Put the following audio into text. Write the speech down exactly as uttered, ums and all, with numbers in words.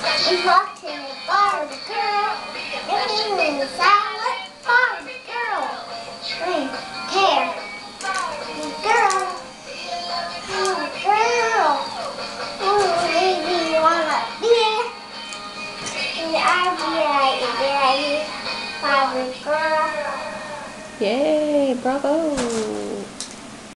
We walked in the Barbie girl. Living in the silent Barbie girl. Green hair. Girl. Oh, girl. Oh, maybe you wanna be. And I'll be like a Barbie girl. Yay, bravo.